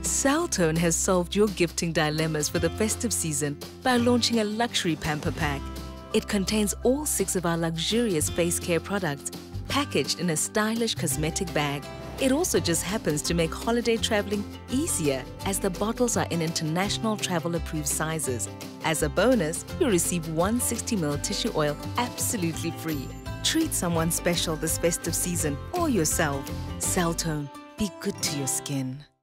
Celltone has solved your gifting dilemmas for the festive season by launching a Luxury Pamper Pack. It contains all 6 of our luxurious face care products, packaged in a stylish cosmetic bag. It also just happens to make holiday traveling easier, as the bottles are in international travel-approved sizes. As a bonus, you'll receive 1 60ml tissue oil absolutely free. Treat someone special this festive season or yourself. Celltone. Be good to your skin.